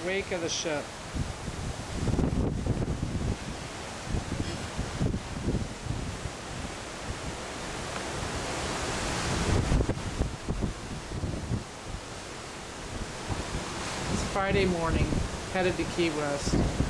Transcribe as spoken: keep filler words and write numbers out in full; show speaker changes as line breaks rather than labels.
wake of the ship. It's Friday morning, headed to Key West.